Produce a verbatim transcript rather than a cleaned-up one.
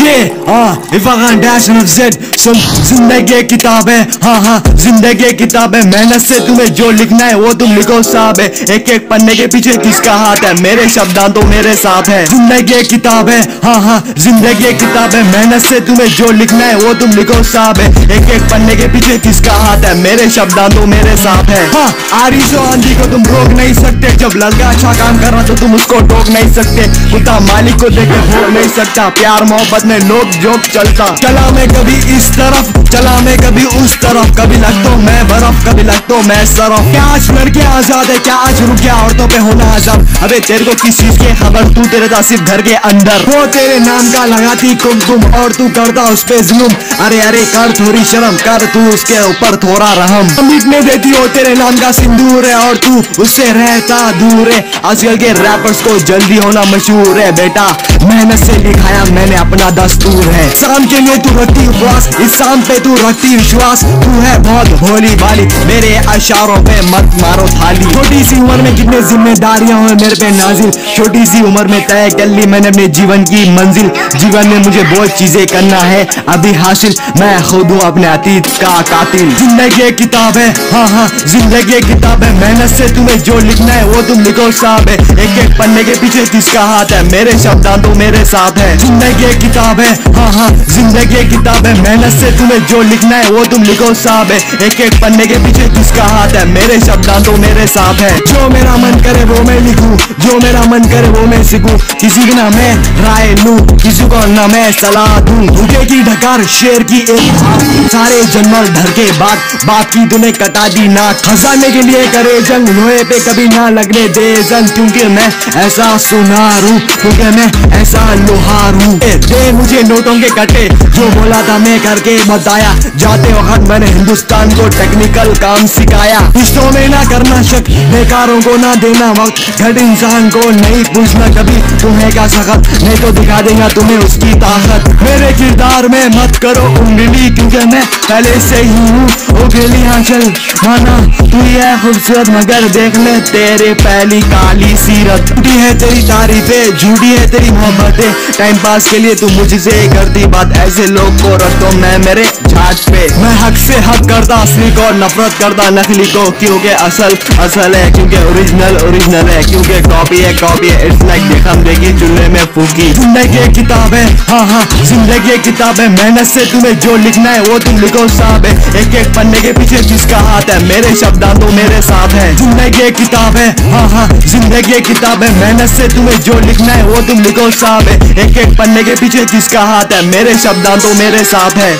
ये हाँ इफ़ान dash Z सुन, जिंदगी किताब है, हाँ हाँ जिंदगी किताब है। मेहनत से तुम्हें जो लिखना है वो तुम लिखो साहब है। एक एक पन्ने के पीछे किसका हाथ है, मेरे शब्दां तो मेरे साथ है। जिंदगी किताब है, हाँ हाँ जिंदगी किताब है। मेहनत से तुम्हें जो लिखना है वो तुम लिखो साहब है। एक एक पन्ने के पीछे किसका हाथ है, मेरे शब्दां तो मेरे साथ है। हाँ आरिश और आंधी को तुम रोक नहीं सकते, जब लड़का अच्छा काम कर रहा तो तुम उसको टोक नहीं सकते। कुत्ता मालिक को देख के भोग नहीं सकता, प्यार मोहब्बत में लोग जोक चलता। चला मैं कभी इस तरफ, चला मैं कभी उस तरफ, कभी लग तो मैं बर्फ कभी लग तो मैं सरफ। क्या आज लड़कियां आजाद है, क्या आज रुक गया औरतों पे होना आजाद। अबे तेरे को किस चीज की खबर, तू तेरे था सिर्फ घर के अंदर। वो तेरे नाम का लगाती कुमकुम और तू करता उस पे जुल्म। अरे अरे कर थोड़ी शर्म, कर तू उसके ऊपर थोड़ा रहम। मिटने देती हो तेरे नाम का सिंदूर है और तू उससे रहता दूर है। आजकल के रैपर्स को जल्दी होना मशहूर है बेटा, मेहनत से लिखाया मैंने अपना दस्तूर है। शाम के लिए तू रखती उपवास, इस शाम पे तू रखती विश्वास। तू है बहुत भोली भाली, मेरे अशारों पे मत मारो थाली। छोटी सी उम्र में कितने जिम्मेदारियां हुए मेरे पे नाजिल, छोटी सी उम्र में तय कर ली मैंने अपने जीवन की मंजिल। जीवन में मुझे बहुत चीजें करना है अभी हासिल, मैं खुद हूँ अपने अतीत का कातिल। जिंदगी किताब है, हाँ हाँ जिंदगी किताब है। मेहनत से तुम्हें जो लिखना है वो तुम लिखो साहब है। एक एक पन्ने के पीछे किसका हाथ है, मेरे शब्दां तो मेरे साथ है। जिंदगी किताब है, हाँ हाँ जिंदगी किताब है। मेहनत से तुम्हें जो लिखना है वो तुम लिखो साहब है। एक एक पन्ने के पीछे किसका हाथ है, मेरे शब्दां तो मेरे साथ है। जो मेरा मन करे वो मैं लिखूं, जो मेरा मन करे वो मैं सीखूं। किसी की ना मैं राय लूं, किसी को ना मैं सलाह दूं। भूखे की ढकार शेर की एक सारे जन्मल धर के बाद, बात की तूने कटा दी नाक। खजाने के लिए करे जंग, लोहे पे कभी ना लगने दे जंग। क्योंकि मैं ऐसा सुनार हूँ, क्योंकि मैं ऐसा लोहार हूँ। दे मुझे नोटों के कटे, जो बोला था मैं करके बताया। जाते वक्त मैंने हिंदुस्तान को टेक्निकल काम सिखाया। रिश्तों में ना करना शक, बेकारों को ना देना वक्त। घट इंसान को नहीं पूछना कभी तुम्हें क्या सख्त, नहीं तो दिखा देगा तुम्हें उसकी ताकत। मेरे किरदार में मत करो उंगली, क्योंकि मैं पहले से ही हूँ उंगली। हाँ चल माना तू है खूबसूरत मगर देख ले तेरे पहली काली सीरत। झूठी है तेरी तारीफें, झूठी है तेरी मोहब्बतें। टाइम पास के लिए तू मुझसे करती बात, ऐसे लोग को रखो मैं मेरे झाट पे। मैं हक से हक करता असली को, नफरत करता नकली को। क्योंकि असल असल है, क्योंकि ओरिजिनल ओरिजिनल है, क्योंकि कॉपी है कॉपी है। इट्स लाइक देखम देखी चूल्हे में फूकी। जिंदगी किताब है, हाँ हाँ जिंदगी किताब है। मेहनत से तुम्हें जो लिखना है वो तुम लिखो साहब है। एक एक पन्ने के पीछे जिसका हाथ है, मेरे शब्दां तो मेरे साथ है। जिंदगी किताब है, हाँ हाँ जिंदगी किताब है। मेहनत से तुम्हें जो लिखना है वो तुम लिखो साहब है। एक एक पन्ने के पीछे जिसका हाथ है, मेरे शब्दां तो मेरे साथ है।